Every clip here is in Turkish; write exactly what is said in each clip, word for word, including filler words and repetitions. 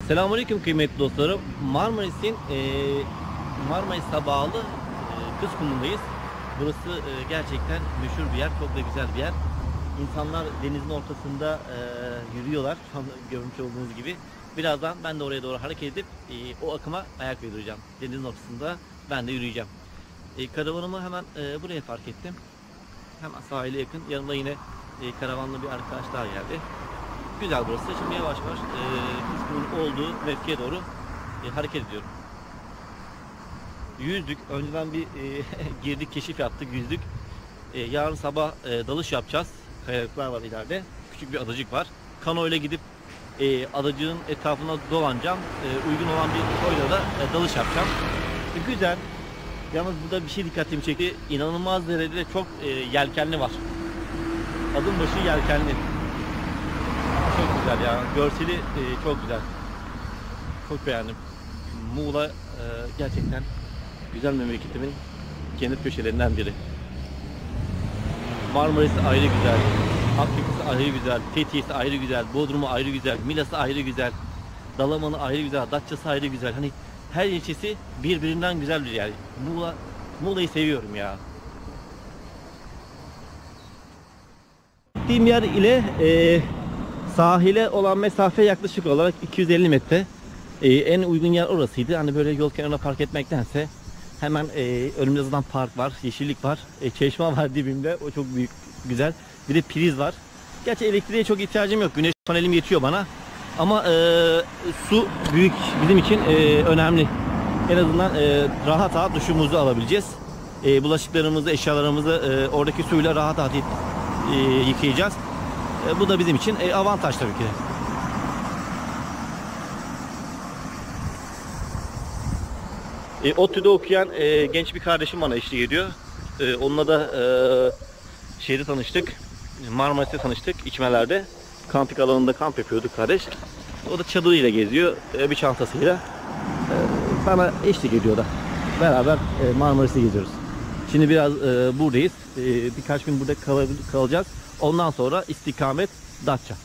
Selamünaleyküm kıymetli dostlarım. Marmaris'in e, Marmaris'e bağlı e, Kızkumu'ndayız. Burası e, gerçekten meşhur bir yer, çok da güzel bir yer. İnsanlar denizin ortasında e, yürüyorlar, şu anda görmüş olduğunuz gibi. Birazdan ben de oraya doğru hareket edip e, o akıma ayak uyduracağım. Denizin ortasında ben de yürüyeceğim. E, karavanımı hemen e, buraya park ettim. Hemen sahile yakın. Yanımda yine e, karavanlı bir arkadaş daha geldi. Güzel burası. Şimdi yavaş yavaş e, Kızkumu'nun olduğu mevkiye doğru e, hareket ediyorum. Yüzdük. Önceden bir e, girdik, keşif yaptık, yüzdük. E, yarın sabah e, dalış yapacağız. Kayalıklar var ileride. Küçük bir adacık var. Kano ile gidip e, adacığın etrafına dolanacağım. E, uygun olan bir koyla da e, dalış yapacağım. E, güzel. Yalnız burada bir şey dikkatimi çekti. İnanılmaz derecede çok e, yelkenli var. Adım başı yelkenli. Çok güzel ya. Görseli e, çok güzel. Çok beğendim. Muğla e, gerçekten güzel memleketimin cennet köşelerinden biri. Marmaris'i ayrı güzel. Akçakısı ayrı güzel. Fethiye'si ayrı güzel. Bodrum'u ayrı güzel. Milas'ı ayrı güzel. Dalaman'ı ayrı güzel. Datça'sı ayrı güzel. Hani her ilçesi birbirinden güzel bir yer. Muğla, Muğla'yı seviyorum ya. Gittiğim yer ile e, sahile olan mesafe yaklaşık olarak iki yüz elli metre. Ee, en uygun yer orasıydı. Hani böyle yol kenarına park etmektense hemen e, önümde zaten park var, yeşillik var, e, çeşme var dibimde. O çok büyük, güzel. Bir de priz var. Gerçi elektriğe çok ihtiyacım yok. Güneş panelim yetiyor bana. Ama e, su büyük bizim için e, önemli. En azından e, rahat rahat duşumuzu alabileceğiz. E, bulaşıklarımızı, eşyalarımızı e, oradaki suyla rahat rahat e, yıkayacağız. E, bu da bizim için e, avantaj tabii ki. E, ODTÜ'de okuyan e, genç bir kardeşim bana eşlik ediyor. E, onunla da e, şeyde tanıştık. Marmaris'te tanıştık, içmelerde. Kampik alanında kamp yapıyorduk kardeş. O da çadırıyla geziyor, e, bir çantasıyla. E, bana eşlik ediyor da. Beraber e, Marmaris'te geziyoruz. Şimdi biraz e, buradayız. E, birkaç gün burada kal kalacağız. Ondan sonra istikamet Datça.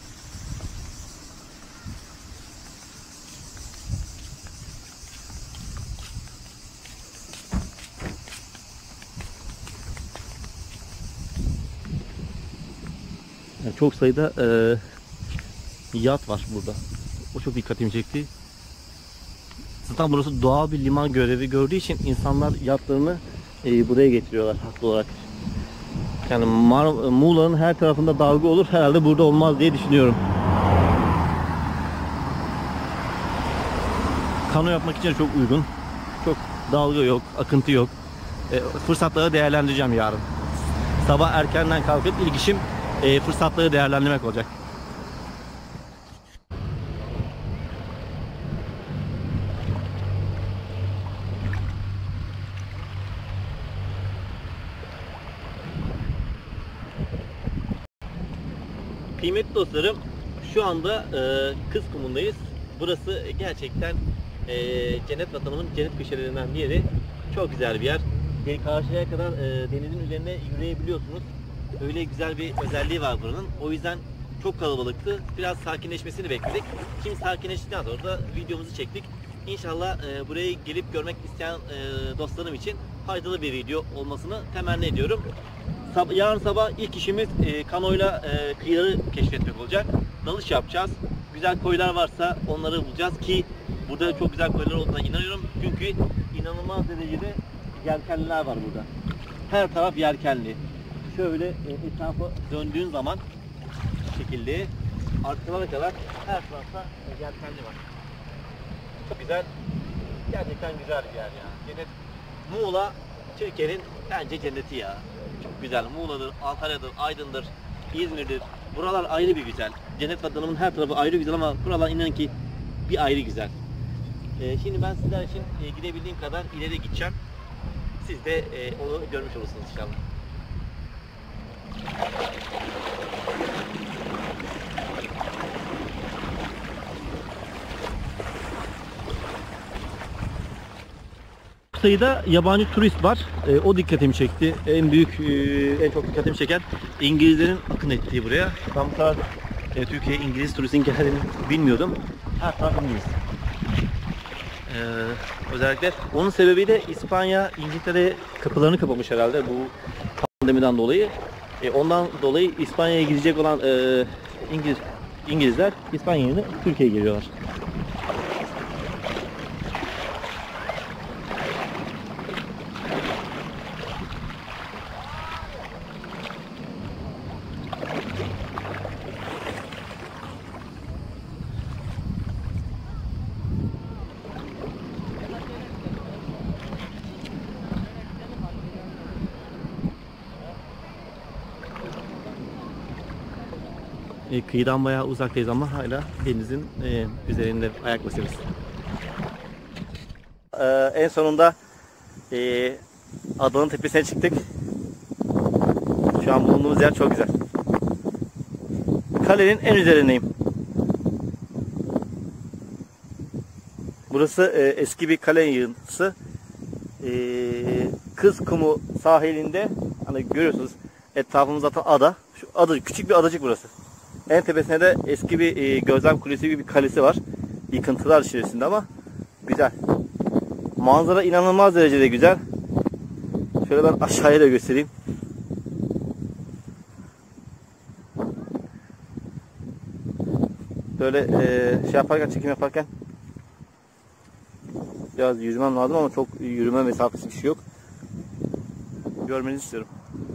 Yani çok sayıda e, yat var burada. O çok dikkatimi çekti. Zaten burası doğal bir liman görevi gördüğü için insanlar yatlarını e, buraya getiriyorlar haklı olarak. Yani Muğla'nın her tarafında dalga olur, herhalde burada olmaz diye düşünüyorum. Kano yapmak için çok uygun. Çok dalga yok, akıntı yok. E, fırsatları değerlendireceğim yarın. Sabah erkenden kalkıp ilk işim e, fırsatları değerlendirmek olacak. Kıymetli dostlarım, şu anda e, Kızkumu'ndayız. Burası gerçekten e, cennet vatanımın cennet köşelerinden bir yeri. Çok güzel bir yer. Yani karşıya kadar e, denizin üzerine yürüyebiliyorsunuz. Öyle güzel bir özelliği var buranın. O yüzden çok kalabalıktı. Biraz sakinleşmesini bekledik. Şimdi sakinleştikten sonra da videomuzu çektik. İnşallah e, buraya gelip görmek isteyen e, dostlarım için faydalı bir video olmasını temenni ediyorum. Sab yarın sabah ilk işimiz e, kanoyla e, kıyıları keşfetmek olacak. Dalış yapacağız. Güzel koylar varsa onları bulacağız ki burada çok güzel koylar olduğuna inanıyorum. Çünkü inanılmaz derecede yelkenliler var burada. Her taraf yelkenli. Şöyle e, etrafa döndüğün zaman bu şekilde arkalara kadar her tarafta e, yelkenli var. Çok güzel. Gerçekten güzel bir yer ya. Cennet. Muğla Türkiye'nin bence cenneti ya. Çok güzel. Muğla'dır, Antalya'dır, Aydın'dır, İzmir'dir. Buralar ayrı bir güzel. Cennet vatanımın her tarafı ayrı güzel ama buralar inanın ki bir ayrı güzel. Ee, şimdi ben sizler için e, gidebildiğim kadar ileri gideceğim. Siz de e, onu görmüş olursunuz inşallah. Sayıda yabancı turist var. E, o dikkatimi çekti. En büyük, e, en çok dikkatimi çeken İngilizlerin akın ettiği buraya. Ben bu kadar e, Türkiye'ye İngiliz turistin geldiğini bilmiyordum. Her taraf İngiliz. özellikle. Onun sebebi de İspanya, İngiltere kapılarını kapamış herhalde bu pandemiden dolayı. E, ondan dolayı İspanya'ya gidecek olan e, İngiliz İngilizler İspanya yerine Türkiye'ye geliyorlar. E, kıyıdan bayağı uzaktayız ama hala denizin e, üzerinde ayak basıyoruz. E, en sonunda e, adanın tepesine çıktık. Şu an bulunduğumuz yer çok güzel. Kalenin en üzerindeyim. Burası e, eski bir kale yığıntısı. E, Kız Kumu sahilinde, hani görüyorsunuz etrafımız zaten ada. Şu ada, küçük bir adacık burası. En tepesine de eski bir e, gözlem kulesi gibi bir kalesi var. Yıkıntılar içerisinde ama güzel. Manzara inanılmaz derecede güzel. Şöyle ben aşağıya da göstereyim. Böyle e, şey yaparken, çekim yaparken biraz yürümem lazım ama çok yürüme mesafesi bir şey yok. Görmenizi istiyorum.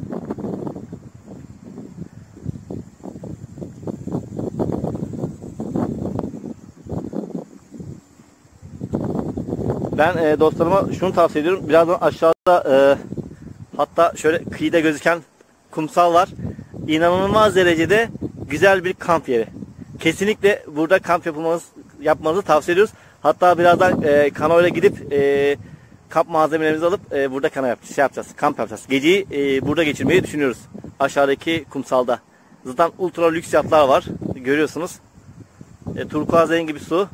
Ben e, dostlarıma şunu tavsiye ediyorum. Birazdan aşağıda e, hatta şöyle kıyıda gözüken kumsal var. İnanılmaz derecede güzel bir kamp yeri. Kesinlikle burada kamp yapılmanız, yapmanızı tavsiye ediyoruz. Hatta birazdan e, kanoyla gidip e, kamp malzemelerimizi alıp e, burada kana yapacağız, şey yapacağız, kamp yapacağız. Geceyi e, burada geçirmeyi düşünüyoruz. Aşağıdaki kumsalda. Zaten ultra lüks yatlar var. Görüyorsunuz. E, turkuaz rengi bir su.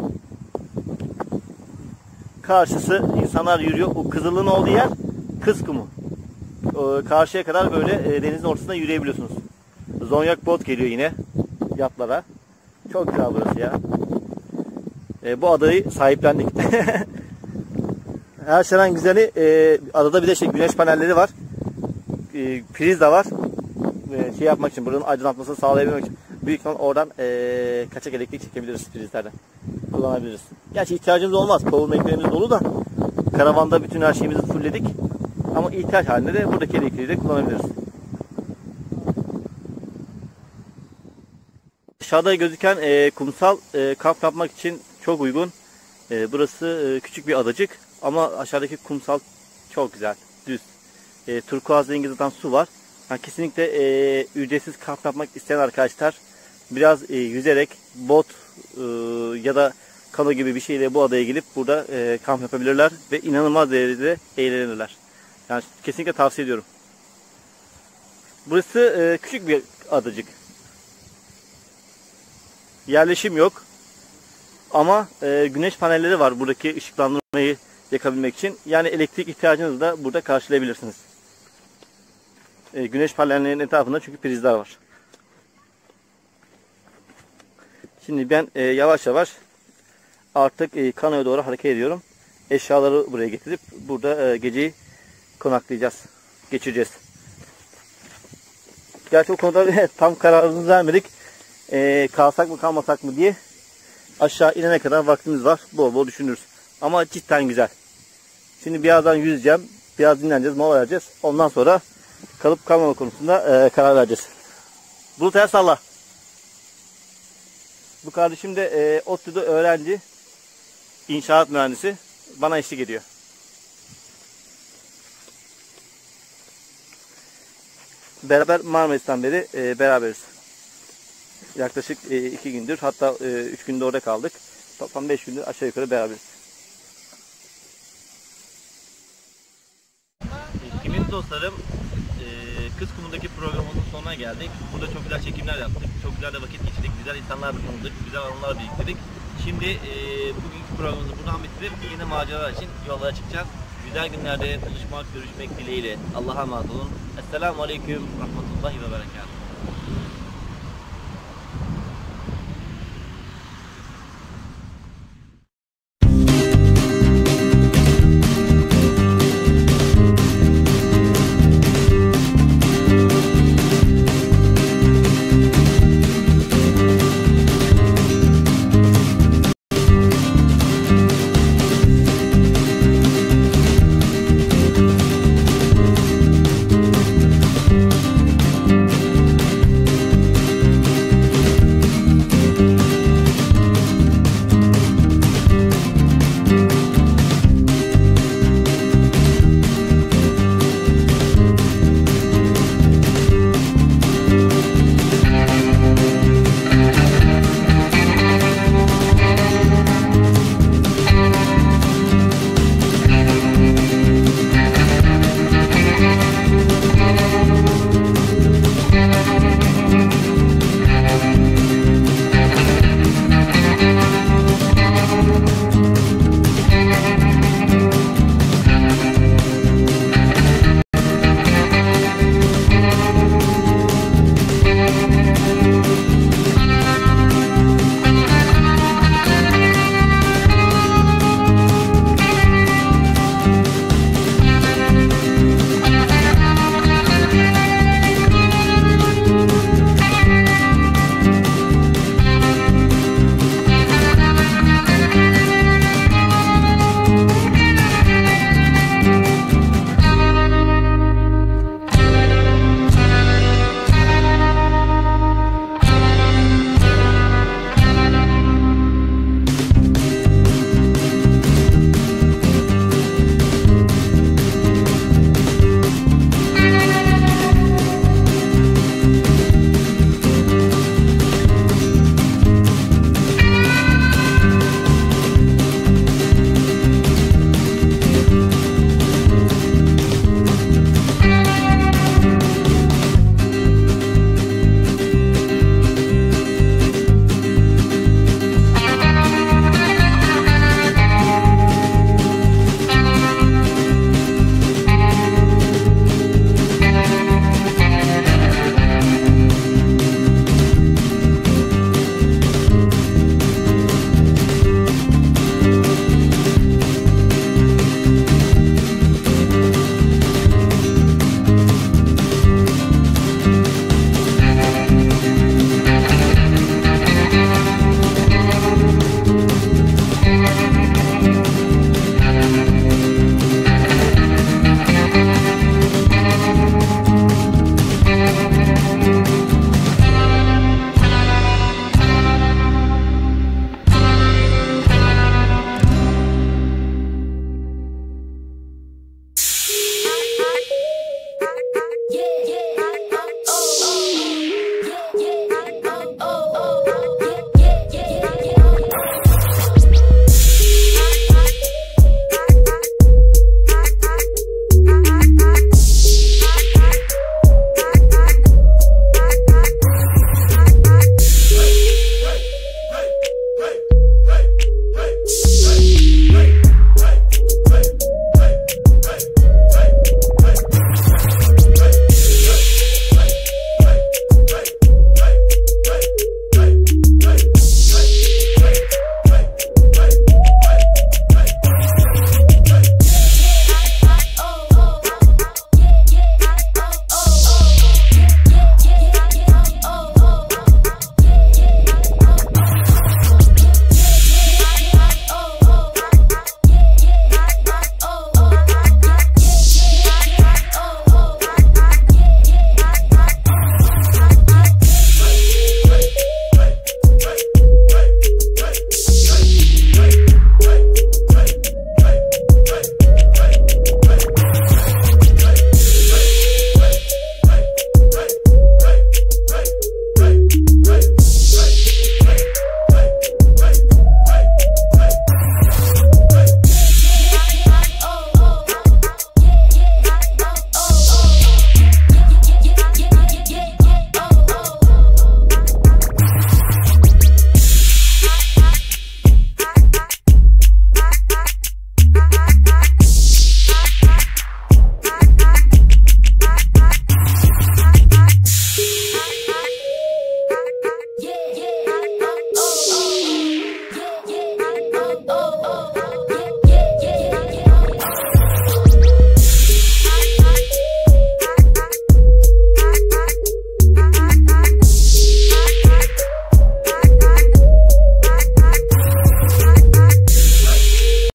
Karşısı insanlar yürüyor. O kızılın olduğu yer Kız Kumu. E, karşıya kadar böyle e, denizin ortasında yürüyebiliyorsunuz. Zonyak bot geliyor yine yatlara. Çok güzel burası ya. E, bu adayı sahiplendik. Her şeyden güzeli e, adada bir de şey, güneş panelleri var. E, priz de var. E, şey yapmak için, buranın aydınlatmasını sağlayabilmek için büyük ihtimal oradan e, kaçak elektrik çekebiliriz prizlerden. Kullanabiliriz. Gerçi ihtiyacımız olmaz. Powerbank'lerimiz dolu da karavanda bütün her şeyimizi fullledik. Ama ihtiyaç halinde de buradaki elektriği de kullanabiliriz. Aşağıda gözüken e, kumsal e, kamp yapmak için çok uygun. E, burası e, küçük bir adacık ama aşağıdaki kumsal çok güzel, düz. E, turkuaz rengi zaten su var. Yani kesinlikle e, ücretsiz kamp yapmak isteyen arkadaşlar biraz e, yüzerek bot e, ya da kano gibi bir şeyle bu adaya gelip burada e, kamp yapabilirler ve inanılmaz derecede eğlenirler. Yani kesinlikle tavsiye ediyorum. Burası e, küçük bir adacık. Yerleşim yok. Ama e, güneş panelleri var buradaki ışıklandırmayı yakabilmek için. Yani elektrik ihtiyacınızı da burada karşılayabilirsiniz. E, güneş panellerinin etrafında çünkü prizler var. Şimdi ben e, yavaş yavaş artık e, kanoya doğru hareket ediyorum. Eşyaları buraya getirip burada e, geceyi konaklayacağız. Geçireceğiz. Gerçi o konuda tam kararımızı vermedik. E, kalsak mı kalmasak mı diye. Aşağı inene kadar vaktimiz var. Bol bol düşünürüz. Ama cidden güzel. Şimdi birazdan yüzeceğim. Biraz dinleneceğiz. Mola vereceğiz. Ondan sonra kalıp kalmama konusunda e, karar vereceğiz. Bulut el salla. Bu kardeşim de e, ODTÜ'de öğrenci. İnşaat mühendisi. Bana eşlik ediyor. Beraber Marmaris'ten beri e, beraberiz. Yaklaşık e, iki gündür, hatta e, üç günde orada kaldık. Toplam beş gündür aşağı yukarı beraberiz. Kıymetli dostlarım, e, Kız Kumu'ndaki programımızın sonuna geldik. Burada çok güzel çekimler yaptık. Çok güzel de vakit geçirdik. Güzel insanlarla tanıdık. Güzel anılar biriktirdik. Şimdi e, bugünkü programımızı buradan bitirip yeni maceralar için yollara çıkacağız. Güzel günlerde buluşmak, görüşmek dileğiyle. Allah'a emanet olun. Esselamu Aleyküm Rahmetullahi ve Berekatuhu.